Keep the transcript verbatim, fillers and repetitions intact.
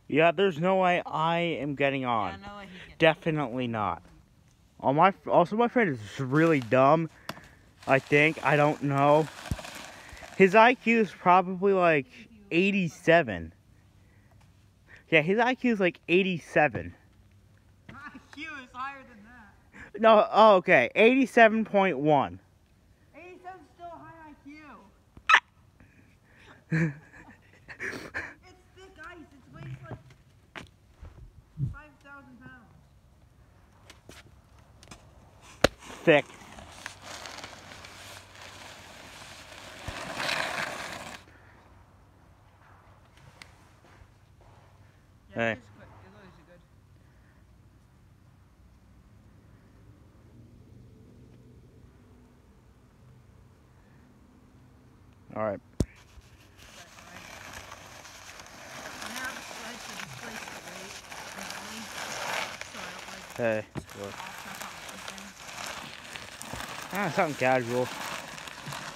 Yeah, there's no way I am getting on. Yeah, no way he's getting Definitely not. All my, also, my friend is really dumb. I think. I don't know. His I Q is probably like eighty-seven. Yeah, his I Q is like eighty-seven. My I Q is higher than that. No, oh, okay. eighty-seven point one. eighty-seven is still a high I Q. It's thick ice. It weighs like five thousand pounds. Thick. Yeah, Hey. it is quick. It looks good. All right. Hey. Look. Ah, something casual.